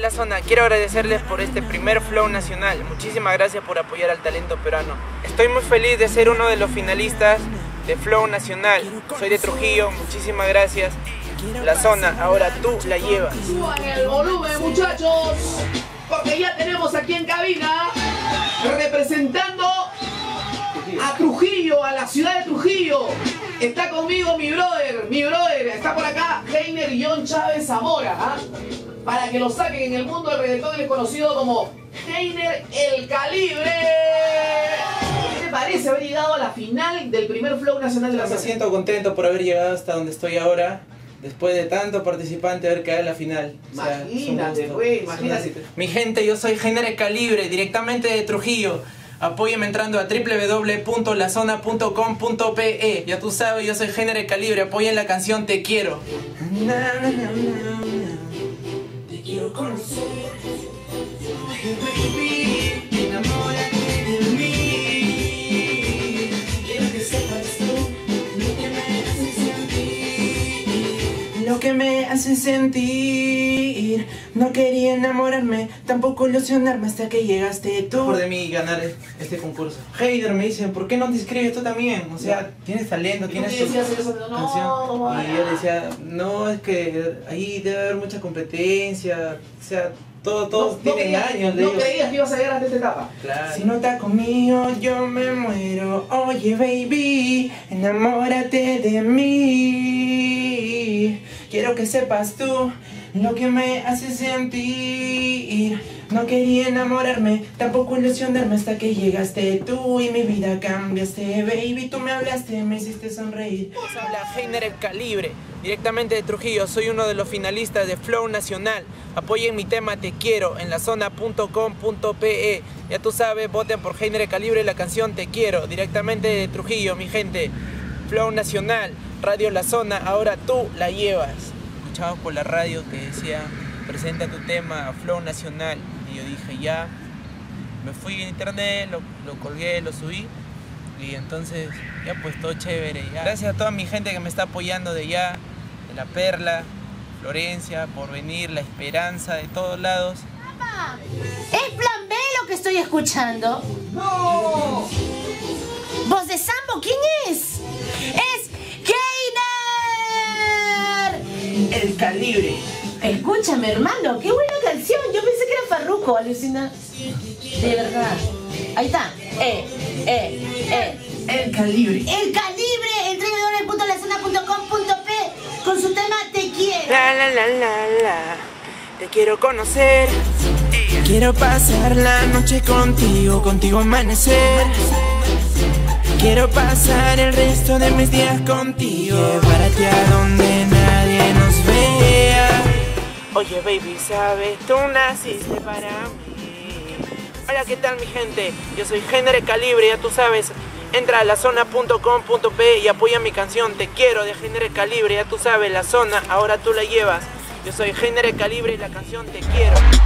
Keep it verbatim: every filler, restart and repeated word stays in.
La Zona, quiero agradecerles por este primer Flow nacional. Muchísimas gracias por apoyar al talento peruano. Estoy muy feliz de ser uno de los finalistas de Flow nacional. Soy de Trujillo, muchísimas gracias. La Zona, ahora tú la llevas. Suban el volumen, muchachos, porque ya tenemos aquí en cabina, representando a Trujillo, a la ciudad de Trujillo. Está conmigo mi brother, mi brother, está por acá Heiner John Chávez Zamora, ¿ah? Para que lo saquen en el mundo del reggaetón, él es conocido como Heiner el Calibre. ¿Qué te parece haber llegado a la final del primer Flow nacional de la Me Zona? siento contento por haber llegado hasta donde estoy ahora. Después de tanto participante, haber quedado en la final. O sea, Imagínate, güey, imagínate. Mi gente, yo soy Heiner el Calibre, directamente de Trujillo. Apóyeme entrando a w w w punto la zona punto com punto pe. Ya tú sabes, yo soy Heiner el Calibre. Apoyen la canción Te Quiero. Na, na, na, na, na. Te quiero conocer. Baby, enamórate de mí. Quiero que sepas tú lo que me hace sentir. Lo que me hace sentir. No quería enamorarme, tampoco ilusionarme hasta que llegaste tú. Por de mí ganar este concurso. Heider me dicen, ¿por qué no te inscribes tú también? O sea, tienes talento, tienes tu decías eso? No, canción. no, Y yo le decía, no, es que ahí debe haber mucha competencia. O sea, todo, todos no, tienen no, años. No digo. creías que ibas a llegar hasta esta etapa. Claro. Si no estás conmigo, yo me muero. Oye, baby, enamórate de mí. Quiero que sepas tú lo que me hace sentir. No quería enamorarme, tampoco ilusionarme hasta que llegaste tú y mi vida cambiaste, baby. Tú me hablaste, me hiciste sonreír. Habla Heiner el Calibre, directamente de Trujillo. Soy uno de los finalistas de Flow Nacional. Apoyen mi tema Te Quiero en la zona punto com punto pe. Ya tú sabes, voten por Heiner el Calibre, la canción Te Quiero, directamente de Trujillo, mi gente. Flow Nacional, Radio La Zona, ahora tú la llevas. Escuchamos por la radio que decía, presenta tu tema a Flow Nacional. Y yo dije, ya, me fui a internet, lo, lo colgué, lo subí. Y entonces, ya pues todo chévere. Ya. Gracias a toda mi gente que me está apoyando de allá, de La Perla, Florencia, Porvenir, La Esperanza, de todos lados. Papá, ¿es Plan B lo que estoy escuchando? ¡No! ¿Voz de Sambo? ¿Quién es? ¡Es Heiner El Calibre. Escúchame, hermano, qué buena canción. Yo pensé que era Farruko, alucina. De verdad. Ahí está. Eh, eh, eh. El Calibre. El Calibre, en w w w punto la zona punto com punto pe con su tema Te Quiero. La la la la la. Te quiero conocer. Quiero pasar la noche contigo, contigo amanecer. Quiero pasar el resto de mis días contigo. Llevarte a donde nadie nos vea. Oye, baby, ¿sabes? Tú naciste para mí. Hola, ¿qué tal, mi gente? Yo soy Heiner el Calibre, ya tú sabes. Entra a la zona punto com punto pe y apoya mi canción Te Quiero de Heiner el Calibre, ya tú sabes, La Zona, ahora tú la llevas. Yo soy Heiner el Calibre y la canción Te Quiero.